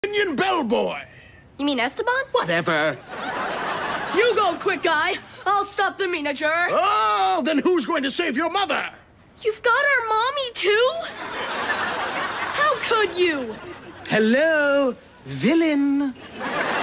Minion Bellboy. You mean Esteban? Whatever. You go, quick guy. I'll stop the miniature. Oh, then who's going to save your mother? You've got our mommy, too? How could you? Hello, villain.